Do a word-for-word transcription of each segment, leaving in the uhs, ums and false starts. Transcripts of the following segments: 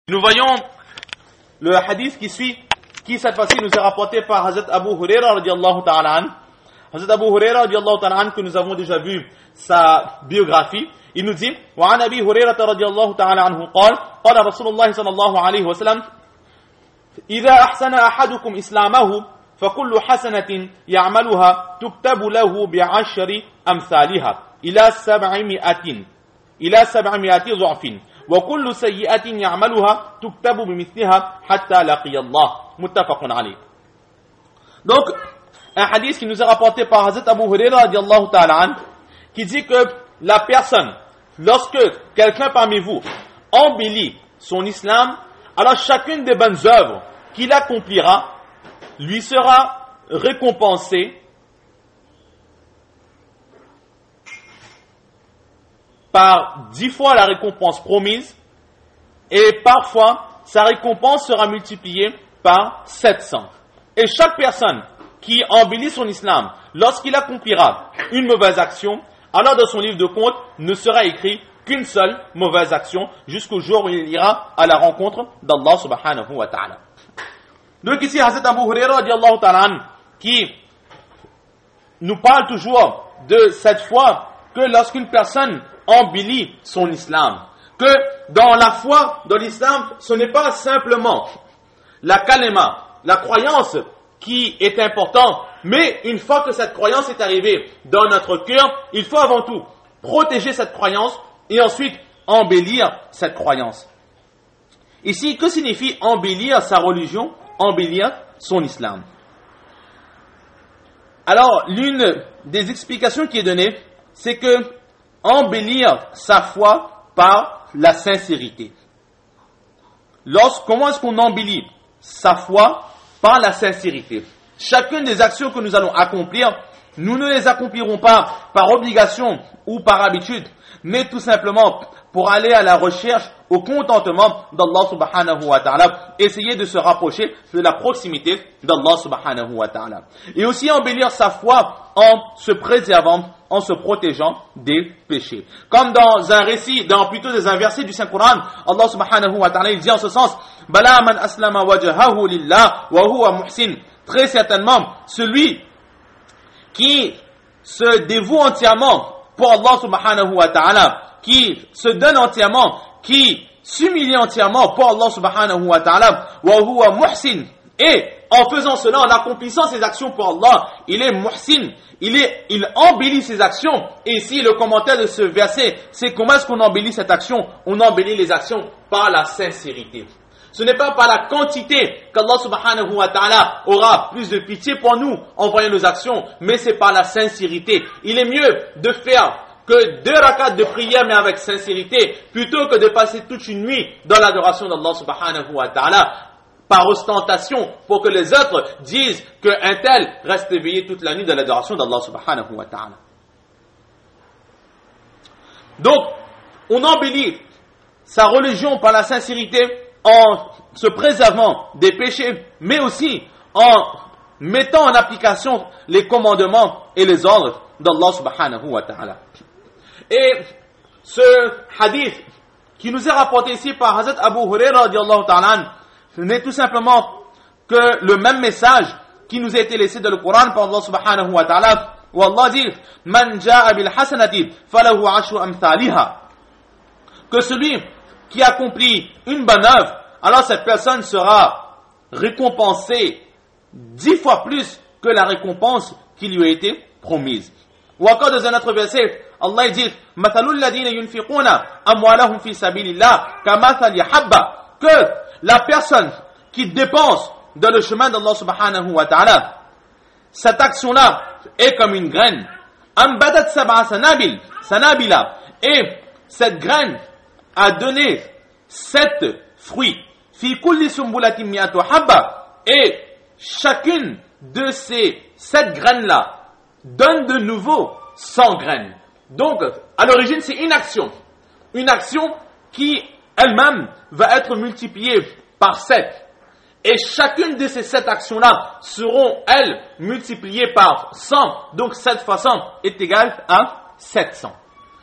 Nous voyons le hadith qui suit, qui cette fois-ci nous est rapporté par Hazrat Abu Huraira radiallahu ta'ala an. Hazrat Abu Huraira radiallahu ta'ala an, que nous avons déjà vu sa biographie, il nous dit وعن أبي هريرة رضي الله تعالى عنه قال قال رسول الله صلى الله عليه وسلم إذا أحسن أحدكم إسلامه فكل حسنة يعملها تكتب له بعشر أمثالها إلى سبعمائة إلى سبعمائة ضعف وكل سيئة يعملها تكتب بمثلها حتى لقي الله متفق عليه. Donc un hadith qui nous est rapporté par Hazrat Abu Huraira radiallahu ta'ala an, qui dit que la personne, lorsque quelqu'un parmi vous embellit son islam, alors chacune des bonnes œuvres qu'il accomplira lui sera récompensée par dix fois la récompense promise, et parfois sa récompense sera multipliée par sept cents. Et chaque personne qui embellit son islam, lorsqu'il accomplira une mauvaise action, alors dans son livre de compte ne sera écrit qu'une seule mauvaise action jusqu'au jour où il ira à la rencontre d'Allah subhanahu wa ta'ala. Donc ici, Hazrat Abu Huraira radiallahu ta'ala qui nous parle toujours de cette foi que lorsqu'une personne embellit son islam, que dans la foi, dans l'islam, ce n'est pas simplement la kalima, la croyance qui est importante, mais une fois que cette croyance est arrivée dans notre cœur, il faut avant tout protéger cette croyance et ensuite embellir cette croyance. Ici, que signifie embellir sa religion, embellir son islam? Alors, l'une des explications qui est donnée, c'est que embellir sa foi par la sincérité. Lorsque, comment est-ce qu'on embellit sa foi? Par la sincérité. Chacune des actions que nous allons accomplir, nous ne les accomplirons pas par obligation ou par habitude, mais tout simplement pour aller à la recherche, au contentement d'Allah subhanahu wa ta'ala, essayer de se rapprocher de la proximité d'Allah subhanahu wa ta'ala. Et aussi embellir sa foi en se préservant, en se protégeant des péchés. Comme dans un récit, dans plutôt dans un verset du Saint-Coran, Allah subhanahu wa ta'ala, il dit en ce sens, Bala man aslama wajhahu lillah wa huwa muhsin. Très certainement, celui qui se dévoue entièrement pour Allah subhanahu wa ta'ala, qui se donne entièrement, qui s'humilie entièrement pour Allah subhanahu wa ta'ala, wa huwa muhsin, et en faisant cela, en accomplissant ses actions pour Allah, il est muhsin, il est, il embellit ses actions. Et ici, le commentaire de ce verset, c'est comment est-ce qu'on embellit cette action? On embellit les actions par la sincérité. Ce n'est pas par la quantité qu'Allah subhanahu wa ta'ala aura plus de pitié pour nous en voyant nos actions, mais c'est par la sincérité. Il est mieux de faire que deux rakats de prière mais avec sincérité, plutôt que de passer toute une nuit dans l'adoration d'Allah subhanahu wa ta'ala par ostentation, pour que les autres disent qu'un tel reste éveillé toute la nuit dans l'adoration d'Allah subhanahu wa ta'ala. Donc, on embellit sa religion par la sincérité en se préservant des péchés, mais aussi en mettant en application les commandements et les ordres d'Allah subhanahu wa ta'ala. Et ce hadith qui nous est rapporté ici par Hazrat Abu Huraira radiallahu ta'ala, ce n'est tout simplement que le même message qui nous a été laissé dans le Coran par Allah subhanahu wa ta'ala, où Allah dit Man ja'a bil hasanati falahu ashru amthaliha, que celui qui accomplit une bonne œuvre, alors cette personne sera récompensée dix fois plus que la récompense qui lui a été promise. Ou encore dans un autre verset, Allah dit Mathalul ladina yunfiquna amwalahum fi sabilillah kamathali habba, que la personne qui dépense dans le chemin d'Allah subhanahu wa ta'ala, cette action-là est comme une graine. Ambadat sab'a sanabil, sanabila, et cette graine a donné sept fruits. Fi kulli sumbulatin mi'atu habba, et chacune de ces sept graines-là donne de nouveau cent graines. Donc, à l'origine, c'est une action. Une action qui, elle-même, va être multipliée par sept. Et chacune de ces sept actions-là seront, elles, multipliées par cent. Donc, sept fois cent est égal à sept cents.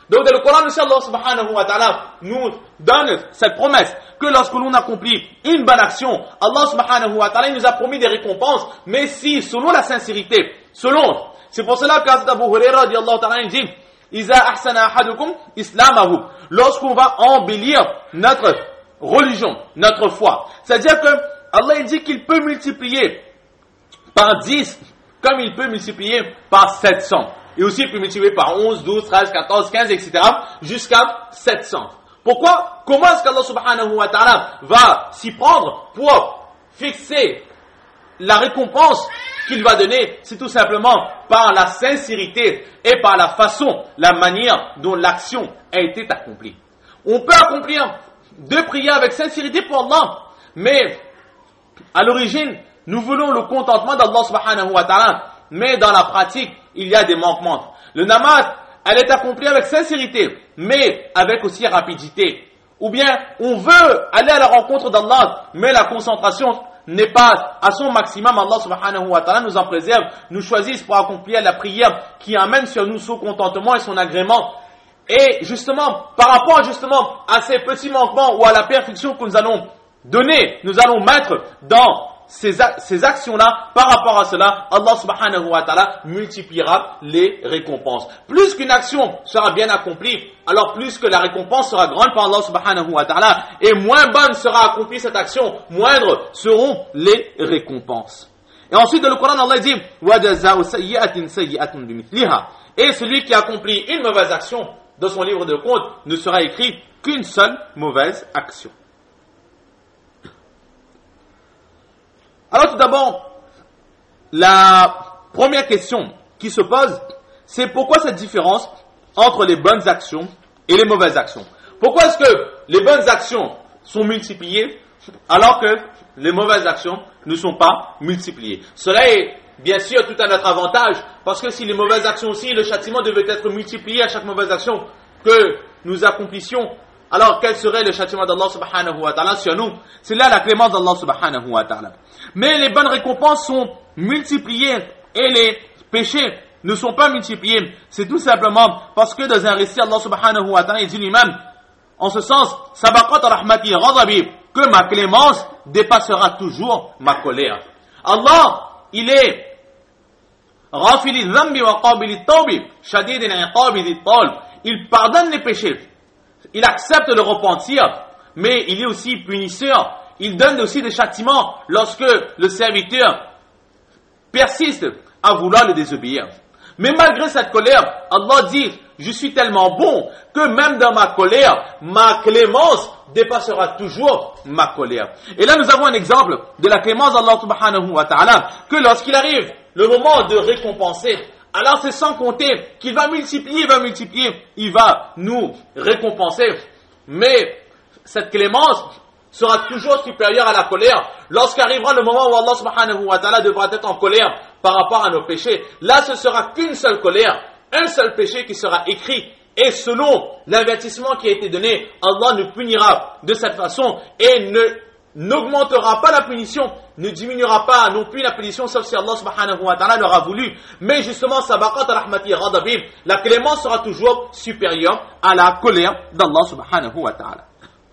Donc dans le Coran aussi, Allah subhanahu wa ta'ala nous donne cette promesse que lorsque l'on accomplit une bonne action, Allah subhanahu wa ta'ala nous a promis des récompenses, mais si selon la sincérité, selon, c'est pour cela qu'Hazrat Abu Huraira radiallahu ta'ala dit Iza ahsana ahadukum islamahu, lorsqu'on va embellir notre religion, notre foi. C'est-à-dire que Allah dit qu'il peut multiplier par dix comme il peut multiplier par sept cents. Et aussi il peut multiplier par onze, douze, treize, quatorze, quinze, et cetera jusqu'à sept cents. Pourquoi? Comment est-ce qu'Allah subhanahu wa ta'ala va s'y prendre pour fixer la récompense qu'il va donner? C'est tout simplement par la sincérité et par la façon, la manière dont l'action a été accomplie. On peut accomplir deux prières avec sincérité pour Allah, mais à l'origine, nous voulons le contentement d'Allah subhanahu wa ta'ala, mais dans la pratique, il y a des manquements. Le namaz, elle est accomplie avec sincérité, mais avec aussi rapidité. Ou bien, on veut aller à la rencontre d'Allah, mais la concentration n'est pas à son maximum. Allah subhanahu wa ta'ala nous en préserve, nous choisisse pour accomplir la prière qui amène sur nous son contentement et son agrément. Et justement, par rapport justement à ces petits manquements ou à la perfection que nous allons donner, nous allons mettre dans Ces, ces actions-là, par rapport à cela, Allah subhanahu wa ta'ala multipliera les récompenses. Plus qu'une action sera bien accomplie, alors plus que la récompense sera grande par Allah subhanahu wa ta'ala, et moins bonne sera accomplie cette action, moindres seront les récompenses. Et ensuite, dans le Coran, Allah dit وَجَزَاءُ سَيِّئَةٍ سَيِّئَةٌ بِمِثْلِهَا. Et celui qui accomplit une mauvaise action dans son livre de compte ne sera écrit qu'une seule mauvaise action. Alors tout d'abord, la première question qui se pose, c'est pourquoi cette différence entre les bonnes actions et les mauvaises actions? Pourquoi est-ce que les bonnes actions sont multipliées alors que les mauvaises actions ne sont pas multipliées? Cela est bien sûr tout à notre avantage, parce que si les mauvaises actions aussi, le châtiment devait être multiplié à chaque mauvaise action que nous accomplissions, alors quel serait le châtiment d'Allah subhanahu wa ta'ala sur nous? C'est là la clémence d'Allah subhanahu wa ta'ala. Mais les bonnes récompenses sont multipliées et les péchés ne sont pas multipliés. C'est tout simplement parce que dans un récit, Allah subhanahu wa ta'ala dit lui-même, en ce sens, sabaqat rahmati ghadabi, que ma clémence dépassera toujours ma colère. Allah, il est ghafili dhanbi wa qabili tawbi, shadid al-iqabi dhit-tal. Il pardonne les péchés. Il accepte le repentir, mais il est aussi punisseur. Il donne aussi des châtiments lorsque le serviteur persiste à vouloir le désobéir. Mais malgré cette colère, Allah dit, je suis tellement bon que même dans ma colère, ma clémence dépassera toujours ma colère. Et là, nous avons un exemple de la clémence d'Allah subhanahu wa ta'ala, que lorsqu'il arrive le moment de récompenser, alors c'est sans compter qu'il va multiplier, il va multiplier, il va nous récompenser. Mais cette clémence sera toujours supérieure à la colère. Lorsqu'arrivera le moment où Allah subhanahu wa ta'ala devra être en colère par rapport à nos péchés, là ce sera qu'une seule colère, un seul péché qui sera écrit. Et selon l'avertissement qui a été donné, Allah nous punira de cette façon et ne n'augmentera pas la punition, ne diminuera pas non plus la punition, sauf si Allah subhanahu wa ta'ala l'aura voulu. Mais justement, sabaqat rahmati ghadabim, la clémence sera toujours supérieure à la colère d'Allah subhanahu wa ta'ala.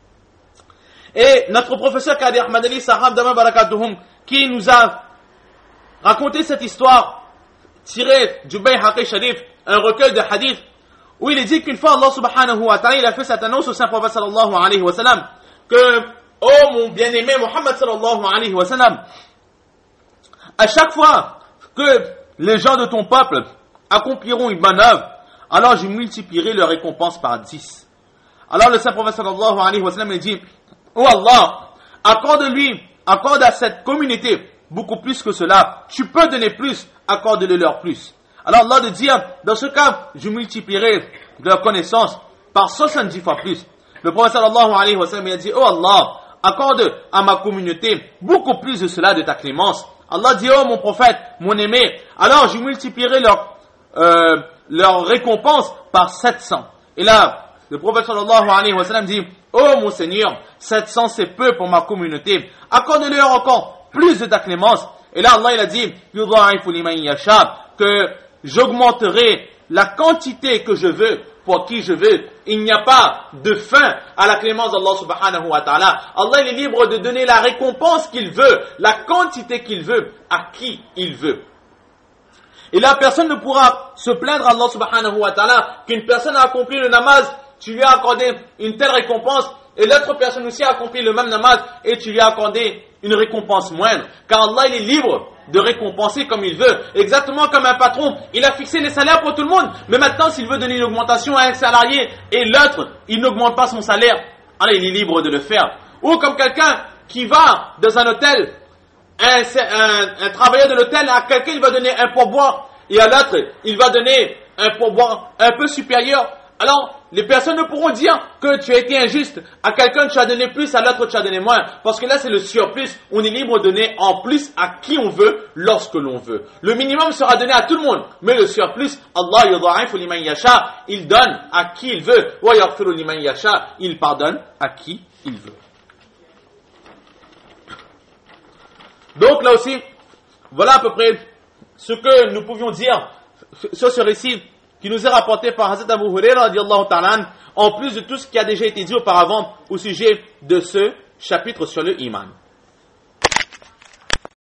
Et notre professeur Qadi Ahmad Ali Sahab Dama Barakatuhum, qui nous a raconté cette histoire tirée du Bayhaqi Sharif, un recueil de hadith, où il est dit qu'une fois Allah subhanahu wa ta'ala, il a fait cette annonce au Saint Prophète sallallahu alayhi wa sallam, que oh mon bien-aimé Muhammad sallallahu alayhi wa sallam, à chaque fois que les gens de ton peuple accompliront une bonne œuvre, alors je multiplierai leur récompense par dix. Alors le Saint Prophète sallallahu alayhi wa sallam dit, oh Allah, accorde-lui, accorde à cette communauté beaucoup plus que cela. Tu peux donner plus, accorde-le leur plus. Alors Allah de dire, dans ce cas, je multiplierai leur connaissance par soixante-dix fois plus. Le prophète sallallahu alayhi wa sallam a dit, oh Allah, accorde à ma communauté beaucoup plus de cela de ta clémence. Allah dit, oh mon prophète, mon aimé, alors je multiplierai leur, euh, leur récompense par sept cents. Et là, le prophète sallallahu alayhi wa sallam dit, oh mon Seigneur, sept cents c'est peu pour ma communauté. Accorde-leur encore plus de ta clémence. Et là, Allah il a dit, yudha'ifu liman yasha, que j'augmenterai la quantité que je veux pour qui je veux. Il n'y a pas de fin à la clémence d'Allah subhanahu wa ta'ala. Allah il est libre de donner la récompense qu'il veut, la quantité qu'il veut, à qui il veut. Et là, personne ne pourra se plaindre à Allah subhanahu wa ta'ala qu'une personne a accompli le namaz, tu lui as accordé une telle récompense, et l'autre personne aussi a accompli le même namaz, et tu lui as accordé une récompense moindre. Car Allah, il est libre de récompenser comme il veut. Exactement comme un patron, il a fixé les salaires pour tout le monde, mais maintenant, s'il veut donner une augmentation à un salarié, et l'autre, il n'augmente pas son salaire, alors il est libre de le faire. Ou comme quelqu'un qui va dans un hôtel, Un, un, un travailleur de l'hôtel, à quelqu'un il va donner un pourboire et à l'autre il va donner un pourboire un peu supérieur. Alors les personnes ne pourront dire que tu as été injuste. À quelqu'un tu as donné plus, à l'autre tu as donné moins. Parce que là c'est le surplus. On est libre de donner en plus à qui on veut, lorsque l'on veut. Le minimum sera donné à tout le monde. Mais le surplus, Allah yudha'ifu liman yasha, il donne à qui il veut. Wa yaghfiru liman yasha, il pardonne à qui il veut. Donc là aussi, voilà à peu près ce que nous pouvions dire sur ce récit qui nous est rapporté par Hazrat Abu Hurairah radiyallahu ta'ala, en plus de tout ce qui a déjà été dit auparavant au sujet de ce chapitre sur le iman.